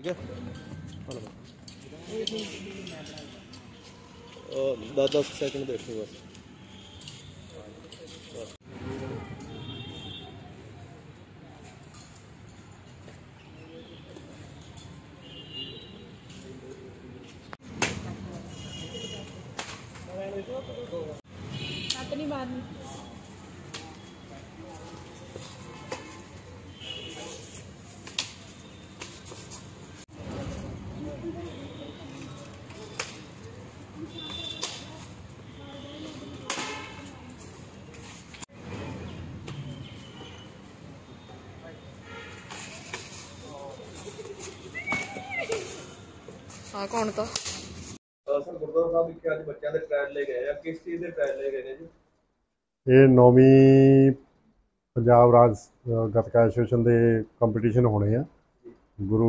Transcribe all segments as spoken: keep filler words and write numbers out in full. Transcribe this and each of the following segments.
ठीक है दस दस सेकंड देखो बस। अपनी बात हाँ कौन था सर गुरद्वारा साहब विखे अज बच्चों के ट्रायल ले गए हैं, किस चीज़ के ट्रायल ले गए हैं जी? ये नौवीं पंजाब राज गतका एसोसीएशन के कंपीटिशन होने हैं गुरु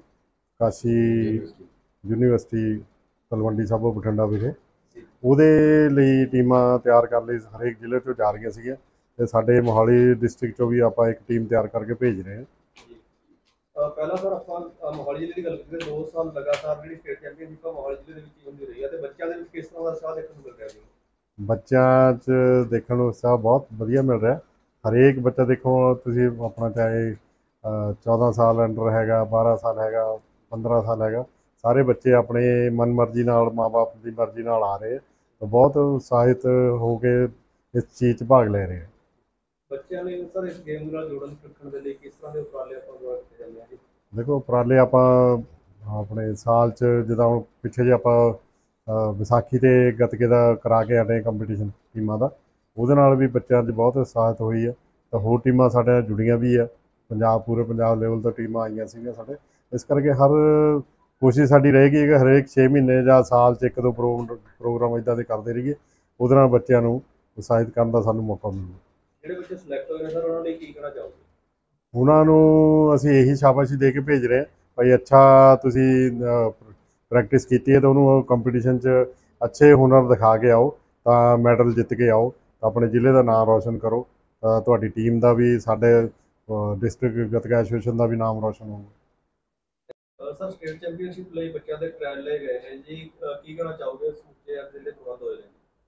काशी यूनीवर्सिटी तलवंडी साबो बठिंडा विखे। ਉਹਦੇ ਲਈ ਟੀਮਾਂ ਤਿਆਰ ਕਰ ਲਈ ਹਰੇਕ ਜ਼ਿਲ੍ਹੇ ਤੋਂ ਜਾ ਰਹੀਆਂ ਸੀਗੀਆਂ ਤੇ ਸਾਡੇ ਮੋਹਾਲੀ ਡਿਸਟ੍ਰਿਕਟ ਚੋਂ ਵੀ ਆਪਾਂ ਇੱਕ ਟੀਮ ਤਿਆਰ ਕਰਕੇ ਭੇਜ ਰਹੇ ਹਾਂ। ਪਹਿਲਾਂ ਸਰ ਆਪਾਂ ਮੋਹਾਲੀ ਜ਼ਿਲ੍ਹੇ ਦੀ ਗੱਲ ਕਰੀਏ ਦੋ ਸਾਲ ਲਗਾਤਾਰ ਜਿਹੜੀ ਸਟੇਟ ਚੈਂਪੀਅਨਸ਼ਿਪ ਮੋਹਾਲੀ ਜ਼ਿਲ੍ਹੇ ਦੇ ਵਿੱਚ ਹੁੰਦੀ ਰਹੀ ਹੈ ਤੇ ਬੱਚਿਆਂ ਦੇ ਵਿੱਚ ਕਿਸ ਤਰ੍ਹਾਂ ਦਾ ਉਤਸ਼ਾਹ ਦੇਖਣ ਨੂੰ ਮਿਲ ਰਿਹਾ ਜੀ? ਬੱਚਿਆਂ 'ਚ ਦੇਖਣ ਨੂੰ ਉਤਸ਼ਾਹ ਬਹੁਤ ਵਧੀਆ ਮਿਲ ਰਿਹਾ। ਹਰੇਕ ਬੱਚਾ ਦੇਖੋ ਤੁਸੀਂ ਆਪਣਾ ਚਾਹੇ ਚੌਦਾਂ ਸਾਲ ਅੰਡਰ ਹੈਗਾ, ਬਾਰਾਂ ਸਾਲ ਹੈਗਾ, ਪੰਦਰਾਂ ਸਾਲ ਹੈਗਾ, ਸਾਰੇ ਬੱਚੇ ਆਪਣੇ ਮਨ ਮਰਜ਼ੀ ਨਾਲ ਮਾਂ ਬਾਪ ਦੀ ਮਰਜ਼ੀ ਨਾਲ ਆ ਰਹੇ ਤਾਂ ਬਹੁਤ ਉਤਸ਼ਾਹਿਤ ਹੋ ਕੇ ਇਸ ਚੀਜ਼ 'ਚ ਭਾਗ ਲੈ ਰਹੇ। ਬੱਚਿਆਂ ਨੇ ਸਰ ਇਸ ਗੇਮ ਨਾਲ ਜੋੜਨ ਰੱਖਣ ਦੇ ਲਈ ਕਿਸ ਤਰ੍ਹਾਂ ਦੇ ਉਪਰਾਲੇ ਆਪਾਂ ਦੁਆਰਾ ਕੀਤੇ ਜਾਂਦੇ ਆ ਜੀ? ਦੇਖੋ ਉਪਰਾਲੇ ਆਪਾਂ ਆਪਣੇ ਸਾਲ 'ਚ ਜਿੱਦਾਂ ਹੁਣ ਪਿੱਛੇ ਜੇ ਆਪਾਂ ਵਿਸਾਖੀ 'ਤੇ ਗੱਤਕੇ ਦਾ ਕਰਾ ਕੇ ਹਟੇ ਕੰਪੀਟੀਸ਼ਨ ਟੀਮਾਂ ਦਾ, ਉਹਦੇ ਨਾਲ ਵੀ ਬੱਚਿਆਂ 'ਚ ਬਹੁਤ ਉਤਸ਼ਾਹਿਤ ਹੋਈ ਹੈ ਤਾਂ ਹੋਰ ਟੀਮਾਂ ਸਾਡੇ ਜੁੜੀਆਂ ਵੀ ਆ। ਪੰਜਾਬ ਪੂਰੇ ਪੰਜਾਬ ਲੈਵਲ ਤੋਂ ਟੀਮਾਂ ਆਈਆਂ ਸੀਗੀਆਂ ਸਾਡੇ, ਇਸ ਕਰਕੇ ਹਰ ਕੋਸ਼ਿਸ਼ ਸਾਡੀ ਰਹੇਗੀ ਕਿ ਹਰੇਕ ਛੇ ਮਹੀਨੇ ਜਾਂ ਸਾਲ 'ਚ ਇੱਕ ਦੋ ਪ੍ਰੋਗਰਾਮ ਪ੍ਰੋਗਰਾਮ ਇੱਦਾਂ ਦੇ ਕਰਦੇ ਰਹੀਏ, ਉਹਦੇ ਨਾਲ ਬੱਚਿਆਂ ਨੂੰ ਉਤਸ਼ਾਹਿਤ ਕਰਨ ਦਾ ਸਾਨੂੰ ਮੌਕਾ ਮਿਲੂ। ਜਿਹੜੇ ਬੱਚੇ ਸਿਲੈਕਟ ਹੋਏ ਨੇ ਸਰ ਉਹਨਾਂ ਲਈ ਕੀ ਕਹਿਣਾ ਚਾਹੋਗੇ? ਉਹਨਾਂ ਨੂੰ ਅਸੀਂ ਇਹੀ ਸ਼ਾਬਾਸ਼ੀ ਦੇ ਕੇ ਭੇਜ ਰਹੇ ਹਾਂ ਭਾਈ ਅੱਛਾ ਤੁਸੀਂ ਪ੍ਰੈਕਟਿਸ ਕੀਤੀ ਹੈ ਤਾਂ ਉਹਨੂੰ ਕੰਪੀਟੀਸ਼ਨ 'ਚ ਅੱਛੇ ਹੁਨਰ ਦਿਖਾ ਕੇ ਆਓ ਤਾਂ ਮੈਡਲ ਜਿੱਤ ਕੇ ਆਓ ਤਾਂ ਆਪਣੇ ਜ਼ਿਲ੍ਹੇ ਦਾ ਨਾਮ ਰੌਸ਼ਨ ਕਰੋ, ਤਾਂ ਤੁਹਾਡੀ ਟੀਮ ਦਾ ਵੀ ਸਾਡੇ ਡਿਸਟ੍ਰਿਕਟ ਗੱਤਕਾ ਐਸੋਸੀਏਸ਼ਨ ਦਾ ਵੀ ਨਾਮ ਰੌਸ਼ਨ ਹੋਊਗਾ। ਸਰ ਸਟੇਟ ਚੈਂਪੀਅਨਸ਼ਿਪ ਲਈ ਬੱਚਿਆਂ ਦੇ ਟ੍ਰਾਇਲ ਲਏ ਗਏ ਨੇ ਜੀ, ਕੀ ਕਹਿਣਾ ਚਾਹੋਗੇ ਸਮੁੱਚੇ ਜ਼ਿਲ੍ਹੇ ਪ੍ਰਬੰਧ ਹੋਏ ਨੇ?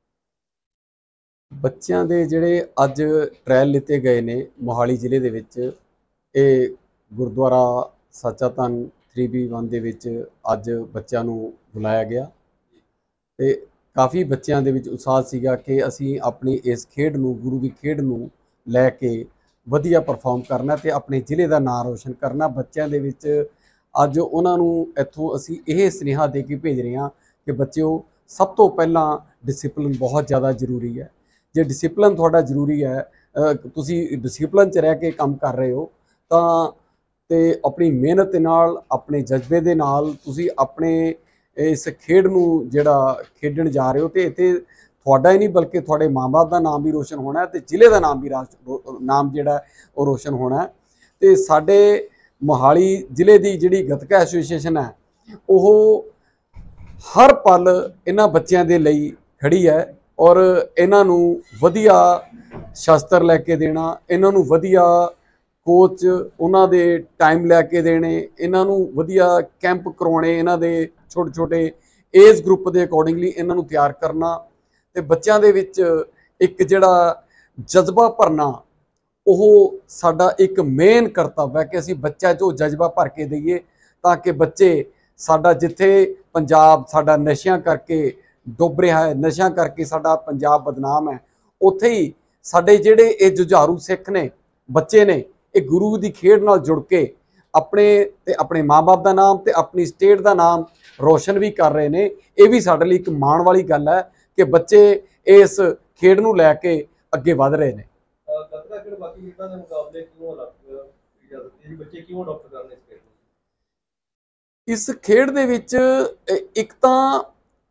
ਬੱਚਿਆਂ ਦੇ ਜਿਹੜੇ ਅੱਜ ਟ੍ਰਾਇਲ ਲਿੱਤੇ ਗਏ ਨੇ ਮੋਹਾਲੀ ਜ਼ਿਲ੍ਹੇ ਦੇ ਵਿੱਚ, ਇਹ ਗੁਰਦੁਆਰਾ ਸੱਚਾ ਧੰਨ ਥ੍ਰੀ ਬੀ ਵਨ ਦੇ ਵਿੱਚ ਅੱਜ ਬੱਚਿਆਂ ਨੂੰ ਬੁਲਾਇਆ ਗਿਆ ਤੇ ਕਾਫੀ ਬੱਚਿਆਂ ਦੇ ਵਿੱਚ ਉਤਸ਼ਾਹ ਸੀਗਾ ਕਿ ਅਸੀਂ ਆਪਣੀ ਇਸ ਖੇਡ ਨੂੰ ਗੁਰੂ ਦੀ ਖੇਡ ਨੂੰ ਲੈ ਕੇ ਵਧੀਆ ਪਰਫਾਰਮ ਕਰਨਾ ਤੇ ਆਪਣੇ ਜ਼ਿਲ੍ਹੇ ਦਾ ਨਾਂ ਰੋਸ਼ਨ ਕਰਨਾ। ਬੱਚਿਆਂ ਦੇ ਵਿੱਚ ਅੱਜ ਉਹਨਾਂ ਨੂੰ ਇੱਥੋਂ ਅਸੀਂ ਇਹ ਸੁਨੇਹਾ ਦੇ ਕੇ ਭੇਜ ਰਹੇ ਹਾਂ ਕਿ ਬੱਚਿਓ ਸਭ ਤੋਂ ਪਹਿਲਾਂ ਡਿਸਿਪਲਿਨ ਬਹੁਤ ਜ਼ਿਆਦਾ ਜ਼ਰੂਰੀ ਹੈ। ਜੇ ਡਿਸਿਪਲਿਨ ਤੁਹਾਡਾ ਜ਼ਰੂਰੀ ਹੈ, ਤੁਸੀਂ ਡਿਸਿਪਲਿਨ 'ਚ ਰਹਿ ਕੇ ਕੰਮ ਕਰ ਰਹੇ ਹੋ ਤਾਂ ਤੇ ਆਪਣੀ ਮਿਹਨਤ ਦੇ ਨਾਲ ਆਪਣੇ ਜਜ਼ਬੇ ਦੇ ਨਾਲ ਤੁਸੀਂ ਆਪਣੇ ਇਸ ਖੇਡ ਨੂੰ ਜਿਹੜਾ ਖੇਡਣ ਜਾ ਰਹੇ ਹੋ ਤੇ ਇੱਥੇ ਤੁਹਾਡਾ ਹੀ ਨਹੀਂ ਬਲਕਿ ਤੁਹਾਡੇ ਮਾਂ-ਬਾਪ ਦਾ ਨਾਮ ਵੀ ਰੋਸ਼ਨ ਹੋਣਾ ਤੇ ਜ਼ਿਲ੍ਹੇ ਦਾ ਨਾਮ ਵੀ ਨਾਮ ਜਿਹੜਾ ਉਹ ਰੋਸ਼ਨ ਹੋਣਾ। ਤੇ ਸਾਡੇ ਮੋਹਾਲੀ ਜ਼ਿਲ੍ਹੇ ਦੀ ਜਿਹੜੀ ਗੱਤਕਾ ਐਸੋਸੀਏਸ਼ਨ ਹੈ ਉਹ ਹਰ ਪਲ ਇਹਨਾਂ ਬੱਚਿਆਂ ਦੇ ਲਈ ਖੜੀ ਹੈ ਔਰ ਇਹਨਾਂ ਨੂੰ ਵਧੀਆ ਸ਼ਸਤਰ ਲੈ ਕੇ ਦੇਣਾ, ਇਹਨਾਂ ਨੂੰ ਵਧੀਆ ਕੋਚ ਉਹਨਾਂ ਦੇ ਟਾਈਮ ਲੈ ਕੇ ਦੇਣੇ, ਇਹਨਾਂ ਨੂੰ ਵਧੀਆ ਕੈਂਪ ਕਰਵਾਉਣੇ, ਇਹਨਾਂ ਦੇ ਛੋਟੇ ਛੋਟੇ ਏਜ ਗਰੁੱਪ ਦੇ ਅਕੋਰਡਿੰਗਲੀ ਇਹਨਾਂ ਨੂੰ ਤਿਆਰ ਕਰਨਾ ਤੇ ਬੱਚਿਆਂ ਦੇ ਵਿੱਚ ਇੱਕ ਜਿਹੜਾ ਜਜ਼ਬਾ ਭਰਨਾ ਉਹ ਸਾਡਾ ਇੱਕ ਮੇਨ ਕਰਤੱਵ ਹੈ ਕਿ ਅਸੀਂ ਬੱਚਾ 'ਚ ਉਹ ਜਜ਼ਬਾ ਭਰ ਕੇ ਦਈਏ ਤਾਂ ਕਿ ਬੱਚੇ ਸਾਡਾ ਜਿੱਥੇ ਪੰਜਾਬ ਸਾਡਾ ਨਸ਼ਿਆਂ ਕਰਕੇ ਡੁੱਬ ਰਿਹਾ ਹੈ, ਨਸ਼ਿਆਂ ਕਰਕੇ ਸਾਡਾ ਪੰਜਾਬ ਬਦਨਾਮ ਹੈ, ਉੱਥੇ ਹੀ ਸਾਡੇ ਜਿਹੜੇ ਇਹ ਜੁਝਾਰੂ ਸਿੱਖ ਨੇ ਬੱਚੇ ਨੇ ਇਹ ਗੁਰੂ ਦੀ ਖੇਡ ਨਾਲ ਜੁੜ ਕੇ ਆਪਣੇ ਤੇ ਆਪਣੇ ਮਾਂ-ਬਾਪ ਦਾ ਨਾਮ ਤੇ ਆਪਣੀ ਸਟੇਟ ਦਾ ਨਾਮ ਰੋਸ਼ਨ ਵੀ ਕਰ ਰਹੇ ਨੇ। ਇਹ ਵੀ ਸਾਡੇ ਲਈ ਇੱਕ ਮਾਣ ਵਾਲੀ ਗੱਲ ਹੈ ਕਿ ਬੱਚੇ ਇਸ ਖੇਡ ਨੂੰ ਲੈ ਕੇ ਅੱਗੇ ਵਧ ਰਹੇ ਨੇ। ਬਾਕੀ ਖੇਡਾਂ ਦੇ ਮੁਕਾਬਲੇ ਕਿਉਂ ਅਲੱਗ ਬੱਚੇ ਕਿਉਂ ਅਡਾਪਟ ਕਰਨੇ ਇਸ ਖੇਡ ਨੂੰ? ਇਸ ਖੇਡ ਦੇ ਵਿੱਚ ਇੱਕ ਤਾਂ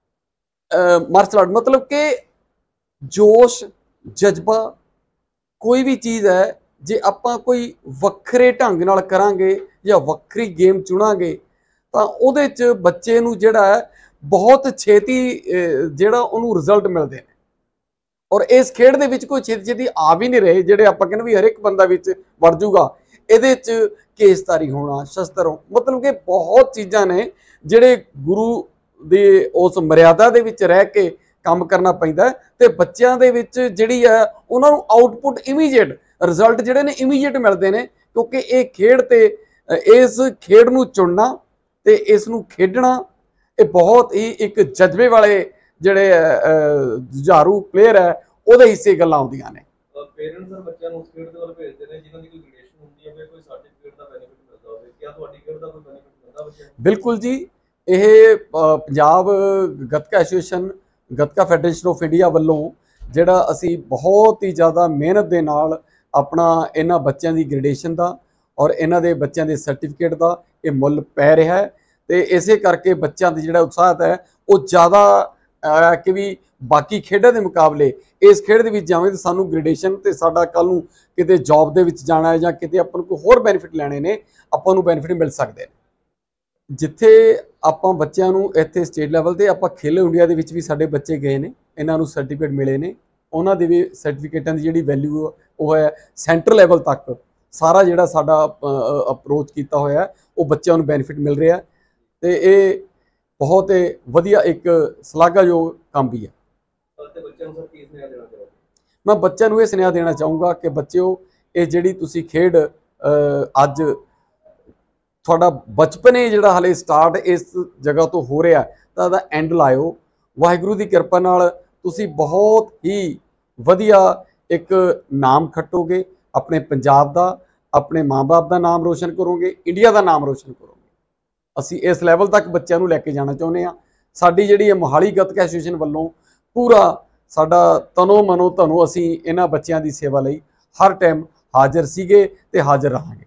ਮਾਰਸ਼ਲ ਆਰਟ ਮਤਲਬ ਕਿ ਜੋਸ਼ ਜਜ਼ਬਾ ਕੋਈ ਵੀ ਚੀਜ਼ ਹੈ ਜੇ ਆਪਾਂ ਕੋਈ ਵੱਖਰੇ ਢੰਗ ਨਾਲ ਕਰਾਂਗੇ ਜਾਂ ਵੱਖਰੀ ਗੇਮ ਚੁਣਾਂਗੇ ਤਾਂ ਉਹਦੇ 'ਚ ਬੱਚੇ ਨੂੰ ਜਿਹੜਾ ਹੈ ਬਹੁਤ ਛੇਤੀ ਜਿਹੜਾ ਉਹਨੂੰ ਰਿਜ਼ਲਟ ਮਿਲਦੇ ਨੇ ਔਰ ਇਸ ਖੇਡ ਦੇ ਵਿੱਚ ਕੋਈ ਛੇਤੀ ਛੇਤੀ ਆ ਵੀ ਨਹੀਂ ਰਹੇ ਜਿਹੜੇ ਆਪਾਂ ਕਹਿੰਦੇ ਵੀ ਹਰ ਇੱਕ ਬੰਦਾ ਵਿੱਚ ਵੜ ਜੂਗਾ। ਇਹਦੇ 'ਚ ਕੇਸਧਾਰੀ ਹੋਣਾ, ਸ਼ਸਤਰ ਹੋ, ਮਤਲਬ ਕਿ ਬਹੁਤ ਚੀਜ਼ਾਂ ਨੇ ਜਿਹੜੇ ਗੁਰੂ ਦੇ ਉਸ ਮਰਿਆਦਾ ਦੇ ਵਿੱਚ ਰਹਿ ਕੇ ਕੰਮ ਕਰਨਾ ਪੈਂਦਾ। ਤੇ ਬੱਚਿਆਂ ਦੇ ਵਿੱਚ ਜਿਹੜੀ ਹੈ ਉਹਨਾਂ ਨੂੰ ਆਊਟਪੁੱਟ ਇਮੀਡੀਏਟ ਰਿਜ਼ਲਟ ਜਿਹੜੇ ਨੇ ਇਮੀਡੀਏਟ ਮਿਲਦੇ ਨੇ, ਕਿਉਂਕਿ ਇਹ ਖੇਡ ਤੇ ਇਸ ਖੇਡ ਨੂੰ ਚੁਣਨਾ ਤੇ ਇਸ ਨੂੰ ਖੇਡਣਾ ਇਹ ਬਹੁਤ ਹੀ ਇੱਕ ਜਜ਼ਬੇ ਵਾਲੇ ਜਿਹੜੇ ਜੁਝਾਰੂ ਪਲੇਅਰ ਹੈ ਉਹਦੇ ਹਿੱਸੇ ਗੱਲਾਂ ਆਉਂਦੀਆਂ ਨੇ। ਪੇਰੈਂਟਸ और ਬੱਚਿਆਂ ਨੂੰ ਉਸ ਖੇਡ ਦੇ ਵੱਲ ਭੇਜਦੇ ਨੇ ਜਿਨ੍ਹਾਂ ਦੀ ਕੋਈ ਗ੍ਰੇਡੇਸ਼ਨ ਹੁੰਦੀ ਹੈ, ਕੋਈ ਸਰਟੀਫਿਕੇਟ ਦਾ ਬੈਨੀਫਿਟ ਮਿਲਦਾ ਹੋਵੇ। ਕੀ ਤੁਹਾਡੀ ਖੇਡ ਦਾ ਕੋਈ ਬੈਨੀਫਿਟ ਮਿਲਦਾ ਬੱਚਿਆਂ ਨੂੰ? ਬਿਲਕੁਲ ਜੀ, ਇਹ Punjab Gatka association Gatka federation of India ਵੱਲੋਂ ਜਿਹੜਾ ਅਸੀਂ ਬਹੁਤ ਹੀ ਜ਼ਿਆਦਾ ਮਿਹਨਤ ਦੇ ਨਾਲ ਆਪਣਾ ਇਹਨਾਂ ਬੱਚਿਆਂ ਦੀ ਗ੍ਰੇਡੇਸ਼ਨ ਦਾ ਔਰ ਇਹਨਾਂ ਦੇ ਬੱਚਿਆਂ ਦੇ ਸਰਟੀਫਿਕੇਟ ਦਾ ਇਹ ਮੁੱਲ ਪੈ ਰਿਹਾ ਹੈ। ਤੇ ਇਸੇ ਕਰਕੇ ਬੱਚਿਆਂ ਦਾ ਜਿਹੜਾ ਉਤਸ਼ਾਹ ਹੈ ਉਹ ਜ਼ਿਆਦਾ ਕਿ ਵੀ ਬਾਕੀ ਖੇਡਾਂ ਦੇ ਮੁਕਾਬਲੇ ਇਸ ਖੇਡ ਦੇ ਵਿੱਚ ਜਾਵਾਂਗੇ ਤਾਂ ਸਾਨੂੰ ਗ੍ਰੇਡੇਸ਼ਨ ਤੇ ਸਾਡਾ ਕੱਲ ਨੂੰ ਕਿਤੇ ਜੌਬ ਦੇ ਵਿੱਚ ਜਾਣਾ ਹੈ ਜਾਂ ਕਿਤੇ ਆਪਾਂ ਨੂੰ ਕੋਈ ਹੋਰ ਬੈਨੀਫਿਟ ਲੈਣੇ ਨੇ, ਆਪਾਂ ਨੂੰ ਬੈਨੀਫਿਟ ਮਿਲ ਸਕਦੇ ਨੇ। ਜਿੱਥੇ ਆਪਾਂ ਬੱਚਿਆਂ ਨੂੰ ਇੱਥੇ ਸਟੇਟ ਲੈਵਲ ਤੇ ਆਪਾਂ ਖੇਲੋ ਇੰਡੀਆ ਦੇ ਵਿੱਚ ਵੀ ਸਾਡੇ ਬੱਚੇ ਗਏ ਨੇ, ਇਹਨਾਂ ਨੂੰ ਸਰਟੀਫਿਕੇਟ ਮਿਲੇ ਨੇ, ਉਹਨਾਂ ਦੇ ਵੀ ਸਰਟੀਫਿਕੇਟਾਂ ਦੀ ਜਿਹੜੀ ਵੈਲਿਊ ਉਹ ਹੈ ਸੈਂਟਰ ਲੈਵਲ ਤੱਕ ਸਾਰਾ ਜਿਹੜਾ ਸਾਡਾ ਅਪਰੋਚ ਕੀਤਾ ਹੋਇਆ ਉਹ ਬੱਚਿਆਂ ਨੂੰ ਬੈਨੀਫਿਟ ਮਿਲ ਰਿਹਾ ਤੇ ਇਹ ਬਹੁਤ ਵਧੀਆ ਇੱਕ ਸ਼ਲਾਘਾਯੋਗ ਕੰਮ ਵੀ ਹੈ। ਮੈਂ ਬੱਚਿਆਂ ਨੂੰ ਇਹ ਸੁਨੇਹਾ ਦੇਣਾ ਚਾਹੂੰਗਾ ਕਿ ਬੱਚਿਓ, ਇਹ ਜਿਹੜੀ ਤੁਸੀਂ ਖੇਡ ਅੱਜ ਤੁਹਾਡਾ ਬਚਪਨੇ ਜਿਹੜਾ ਹਾਲੇ ਸਟਾਰਟ ਇਸ ਜਗ੍ਹਾ ਤੋਂ ਹੋ ਰਿਹਾ ਤਾਂ ਇਹਦਾ ਐਂਡ ਲਾਇਓ। ਵਾਹਿਗੁਰੂ ਦੀ ਕਿਰਪਾ ਨਾਲ ਤੁਸੀਂ ਬਹੁਤ ਹੀ ਵਧੀਆ ਇੱਕ ਨਾਮ ਖੱਟੋਗੇ, ਆਪਣੇ ਪੰਜਾਬ ਦਾ, ਆਪਣੇ ਮਾਂ-ਬਾਪ ਦਾ ਨਾਮ ਰੋਸ਼ਨ ਕਰੋਗੇ, ਇੰਡੀਆ ਦਾ ਨਾਮ ਰੋਸ਼ਨ ਕਰੋਗੇ। ਅਸੀਂ ਇਸ ਲੈਵਲ ਤੱਕ ਬੱਚਿਆਂ ਨੂੰ ਲੈ ਕੇ ਜਾਣਾ ਚਾਹੁੰਦੇ ਹਾਂ। ਸਾਡੀ ਜਿਹੜੀ ਹੈ ਮੋਹਾਲੀ ਗੱਤਕਾ ਐਸੋਸੀਏਸ਼ਨ ਵੱਲੋਂ ਪੂਰਾ ਸਾਡਾ ਤਨੋ ਮਨੋ ਧਨੋ ਅਸੀਂ ਇਹਨਾਂ ਬੱਚਿਆਂ ਦੀ ਸੇਵਾ ਲਈ ਹਰ ਟਾਈਮ ਹਾਜ਼ਰ ਸੀਗੇ ਤੇ ਹਾਜ਼ਰ ਰਹਾਂਗੇ।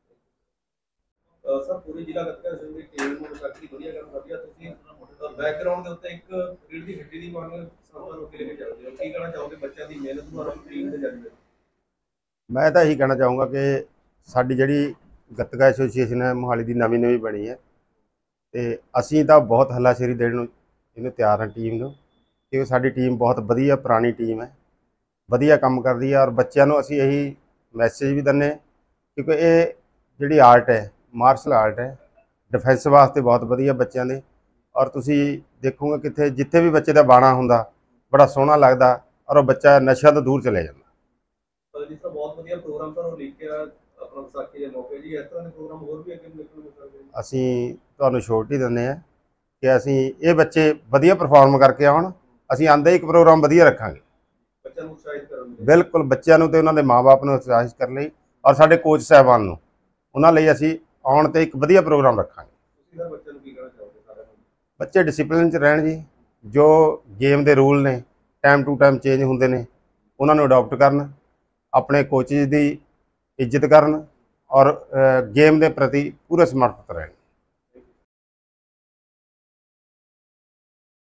ਸਰ, ਪੂਰੀ ਜ਼ਿਲ੍ਹਾ ਗੱਤਕਾ ਐਸੋਸੀਏਸ਼ਨ ਦੀ ਟੀਮ ਨੂੰ ਵਿਸਾਖੀ ਵਧੀਆ ਕਰਨ ਵਧੀਆ ਤੁਸੀਂ ਬੈਕਗ੍ਰਾਉਂਡ ਦੇ ਉੱਤੇ ਇੱਕ ਰੀੜ ਦੀ ਹੱਡੀ ਦੀ ਮੰਗ ਸੰਸਾਰ ਨੂੰ ਲੈ ਕੇ ਚੱਲਦੇ ਹੋ, ਕੀ ਕਹਿਣਾ ਚਾਹੋਗੇ ਬੱਚਿਆਂ ਦੀ ਮਿਹਨਤ ਨੂੰ ਔਰ ਟੀਮ ਦੇ ਜਜ਼ਬੇ? ਮੈਂ ਤਾਂ ਇਹੀ ਕਹਿਣਾ ਚਾਹੂੰਗਾ ਕਿ ਸਾਡੀ ਜਿਹੜੀ ਗੱਤਕਾ ਐਸੋਸੀਏਸ਼ਨ ਹੈ ਮੋਹਾਲੀ ਦੀ ਨਵੀਂ ਨਵੀਂ ਬਣੀ ਹੈ ਤੇ ਅਸੀਂ ਤਾਂ ਬਹੁਤ ਹੱਲਾਸ਼ੇਰੀ ਦੇਣ ਨੂੰ ਇਹਨੂੰ ਤਿਆਰ ਹਾਂ ਟੀਮ ਨੂੰ, ਕਿ ਸਾਡੀ ਟੀਮ ਬਹੁਤ ਵਧੀਆ ਪੁਰਾਣੀ ਟੀਮ ਹੈ, ਵਧੀਆ ਕੰਮ ਕਰਦੀ ਹੈ। ਔਰ ਬੱਚਿਆਂ ਨੂੰ ਅਸੀਂ ਇਹੀ ਮੈਸੇਜ ਵੀ ਦਿੰਦੇ ਕਿਉਂਕਿ ਇਹ ਜਿਹੜੀ ਆਰਟ ਹੈ ਮਾਰਸ਼ਲ ਆਰਟ ਹੈ, ਡਿਫੈਂਸ ਵਾਸਤੇ ਬਹੁਤ ਵਧੀਆ ਬੱਚਿਆਂ ਦੇ। ਔਰ ਤੁਸੀਂ ਦੇਖੋਗੇ ਕਿੱਥੇ ਜਿੱਥੇ ਵੀ ਬੱਚੇ ਦਾ ਬਾਣਾ ਹੁੰਦਾ ਬੜਾ ਸੋਹਣਾ ਲੱਗਦਾ ਔਰ ਉਹ ਬੱਚਾ ਨਸ਼ਿਆਂ ਤੋਂ ਦੂਰ ਚਲੇ ਜਾਂਦਾ। ਜਿਸ ਤਰ੍ਹਾਂ ਬਹੁਤ ਵਧੀਆ ਪ੍ਰੋਗਰਾਮ ਸਰ ਉਹ ਲਿਖ ਕੇ ਆਪਣਾ ਵਿਸਾਖੀ ਦੇ ਮੌਕੇ ਜੀ, ਇਸ ਤਰ੍ਹਾਂ ਦੇ ਪ੍ਰੋਗਰਾਮ ਹੋਰ ਵੀ ਅੱਗੇ ਨਿਕਲ ਸਕਦੇ? ਅਸੀਂ ਤੁਹਾਨੂੰ ਛੋਟੀ ਦਿੰਦੇ ਹਾਂ ਕਿ ਅਸੀਂ ਇਹ ਬੱਚੇ ਵਧੀਆ ਪਰਫਾਰਮ ਕਰਕੇ ਆਉਣ, ਅਸੀਂ ਆਂਦੇ ਇੱਕ ਪ੍ਰੋਗਰਾਮ ਵਧੀਆ ਰੱਖਾਂਗੇ ਬੱਚਿਆਂ ਨੂੰ ਉਤਸ਼ਾਹਿਤ ਕਰਨ ਲਈ। ਬਿਲਕੁਲ, ਬੱਚਿਆਂ ਨੂੰ ਤੇ ਉਹਨਾਂ ਦੇ ਮਾਂ-ਬਾਪ ਨੂੰ ਉਤਸ਼ਾਹਿਤ ਕਰਨ ਲਈ ਔਰ ਸਾਡੇ ਕੋਚ ਸਾਹਿਬਾਨ ਨੂੰ ਉਹਨਾਂ ਲਈ ਅਸੀਂ ਆਉਣ ਤੇ ਇੱਕ ਵਧੀਆ ਪ੍ਰੋਗਰਾਮ ਰੱਖਾਂਗੇ। ਤੁਸੀਂ ਸਰ ਬੱਚਿਆਂ ਨੂੰ ਕੀ ਕਹਿਣਾ ਚਾਹੋਗੇ? ਸਾਰਿਆਂ ਨੂੰ ਬੱਚੇ ਡਿਸਿਪਲਿਨ 'ਚ ਰਹਿਣ ਜੀ, ਜੋ ਗੇਮ ਦੇ ਰੂਲ ਨੇ ਟਾਈਮ ਟੂ ਟਾਈਮ ਚੇਂਜ ਹੁੰਦੇ ਨੇ ਉਹਨਾਂ ਨੂੰ ਅਡਾਪਟ ਕਰਨ, ਆਪਣੇ ਕੋਚਿਸ ਦੀ ਇੱਜ਼ਤ ਕਰਨ ਔਰ ਗੇਮ ਦੇ ਪ੍ਰਤੀ ਪੂਰੇ ਸਮਰਪਿਤ ਰਹਿਣ।